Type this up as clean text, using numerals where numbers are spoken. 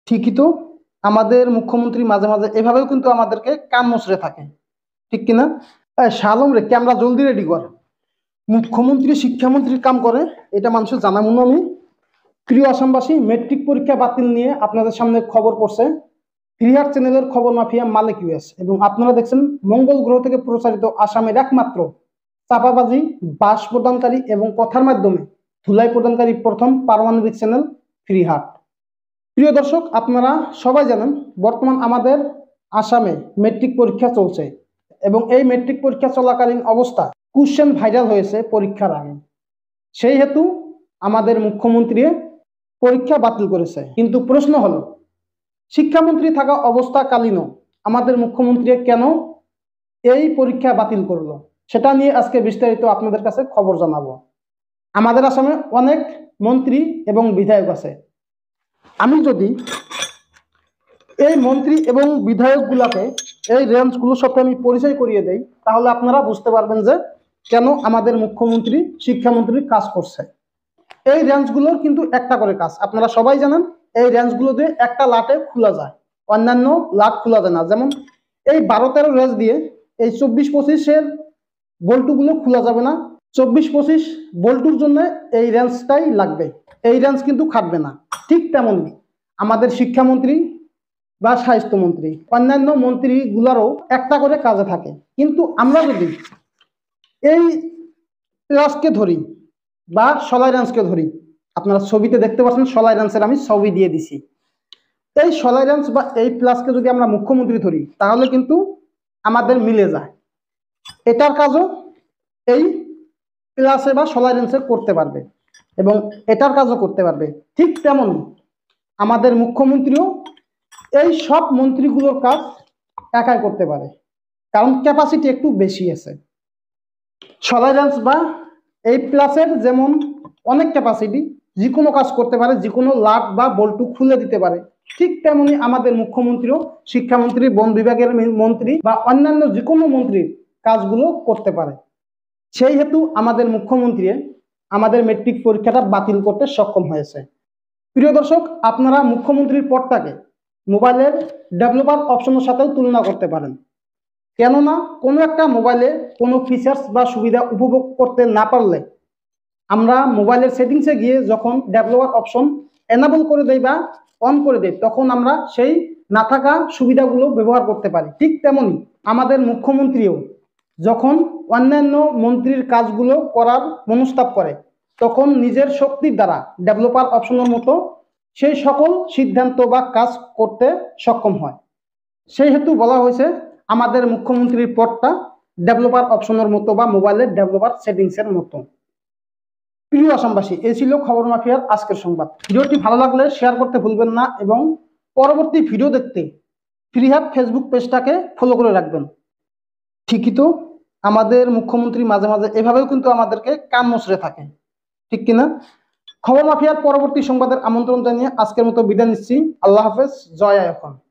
ঠিকই তো। আমাদের মুখ্যমন্ত্রী মাঝে মাঝে এভাবেও কিন্তু আমাদেরকে কান মুচড়ে থাকে, ঠিক কিনা? শালম রে, ক্যামেরা জলদি রেডি কর। মুখ্যমন্ত্রী শিক্ষামন্ত্রীর কাম করে, এটা মানুষের জানা মনে আমি। প্রিয় আসামবাসী, মেট্রিক পরীক্ষা বাতিল নিয়ে আপনাদের সামনে খবর পড়ছে ফ্রিহার চ্যানেলের খবর মাফিয়া মালিক ইউএস, এবং আপনারা দেখছেন মঙ্গল গ্রহ থেকে প্রচারিত আসামের একমাত্র চাপাবাজি, বাস প্রদানকারী এবং কথার মাধ্যমে ধুলাই প্রদানকারী প্রথম পারমাণবিক চ্যানেল ফ্রিহার। প্রিয় দর্শক, আপনারা সবাই জানেন বর্তমান আমাদের আসামে মেট্রিক পরীক্ষা চলছে, এবং এই মেট্রিক পরীক্ষা চলাকালীন অবস্থা কোশ্চেন ভাইরাল হয়েছে পরীক্ষার আগে। সেই হেতু আমাদের মুখ্যমন্ত্রী পরীক্ষা বাতিল করেছে। কিন্তু প্রশ্ন হলো, শিক্ষামন্ত্রী থাকা অবস্থাকালীনও আমাদের মুখ্যমন্ত্রী কেন এই পরীক্ষা বাতিল করলো, সেটা নিয়ে আজকে বিস্তারিত আপনাদের কাছে খবর জানাবো। আমাদের আসামে অনেক মন্ত্রী এবং বিধায়ক আছে। আমি যদি এই মন্ত্রী এবং বিধায়কগুলাকে এই রেঞ্জগুলোর সাথে আমি পরিচয় করিয়ে দেই, তাহলে আপনারা বুঝতে পারবেন যে কেন আমাদের মুখ্যমন্ত্রী শিক্ষামন্ত্রী কাজ করছে। এই রেঞ্জগুলোর কিন্তু একটা করে কাজ, আপনারা সবাই জানেন। এই রেঞ্জগুলো দিয়ে একটা লাটে খোলা যায়, অন্যান্য লাট খোলা যায় না। যেমন এই 12-13 রেঞ্জ দিয়ে এই 24-25-এর বল্টুগুলো খোলা যাবে না। 24-25 বল্টুর জন্য এই রেঞ্জটাই লাগবে, এই রেঞ্জ কিন্তু খাটবে না। ঠিক তেমনই আমাদের শিক্ষামন্ত্রী বা স্বাস্থ্যমন্ত্রী, অন্যান্য মন্ত্রীগুলারও একটা করে কাজে থাকে। কিন্তু আমরা যদি এই প্লাসকে ধরি বা সলাই রেঞ্জকে ধরি, আপনারা ছবিতে দেখতে পাচ্ছেন সলাই রেঞ্জের আমি ছবি দিয়ে দিছি। এই সলাই রেঞ্জ বা এই প্লাসকে যদি আমরা মুখ্যমন্ত্রী ধরি, তাহলে কিন্তু আমাদের মিলে যায়। এটার কাজও এই প্লাসে বা সলাই রেঞ্জে করতে পারবে, এবং এটার কাজও করতে পারবে। ঠিক তেমনই আমাদের মুখ্যমন্ত্রীও এই সব মন্ত্রীগুলোর কাজ একাই করতে পারে, কারণ ক্যাপাসিটি একটু বেশি আছে। সলাই রেঞ্জ বা এই প্লাসের যেমন অনেক ক্যাপাসিটি, যে কোনো কাজ করতে পারে, যে কোনো লাট বা বল্টু খুলে দিতে পারে। ঠিক তেমনি আমাদের মুখ্যমন্ত্রীও শিক্ষামন্ত্রী, বন বিভাগের মন্ত্রী বা অন্যান্য যে কোনো মন্ত্রীর কাজগুলো করতে পারে। সেই হেতু আমাদের মুখ্যমন্ত্রী আমাদের মেট্রিক পরীক্ষাটা বাতিল করতে সক্ষম হয়েছে। প্রিয় দর্শক, আপনারা মুখ্যমন্ত্রীর পদটাকে মোবাইলের ডেভেলপার অপশনের সাথেও তুলনা করতে পারেন। কেননা কোনো একটা মোবাইলে কোনো ফিচার্স বা সুবিধা উপভোগ করতে না পারলে আমরা মোবাইলের সেটিংসে গিয়ে যখন ডেভেলপার অপশন এনাবল করে দেই বা অন করে দেই, তখন আমরা সেই না থাকা সুবিধাগুলো ব্যবহার করতে পারি। ঠিক তেমনি আমাদের মুখ্যমন্ত্রীও যখন অন্যান্য মন্ত্রীর কাজগুলো করার মনস্তাব করে, তখন নিজের শক্তির দ্বারা ডেভেলপার অপশনের মতো সেই সকল সিদ্ধান্ত বা কাজ করতে সক্ষম হয়। সেই হেতু বলা হয়েছে আমাদের মুখ্যমন্ত্রীর পদটা ডেভেলপার অপশনের মতো বা মোবাইলের ডেভেলপার সেটিংসের মতো। প্রিয় আসামবাসী, এই ছিল খবর মাফিয়ার আজকের সংবাদ। ভিডিওটি ভালো লাগলে শেয়ার করতে ভুলবেন না, এবং পরবর্তী ভিডিও দেখতে ফ্রিহার ফেসবুক পেজটাকে ফলো করে রাখবেন। ঠিকই তো, আমাদের মুখ্যমন্ত্রী মাঝে মাঝে এভাবেও কিন্তু আমাদেরকে কান মুচড়ে থাকে, ঠিক কিনা? খবর মাফিয়ার পরবর্তী সংবাদের আমন্ত্রণ জানিয়ে আজকের মতো বিদায় নিচ্ছি। আল্লাহ হাফেজ, জয় আইয়ুব।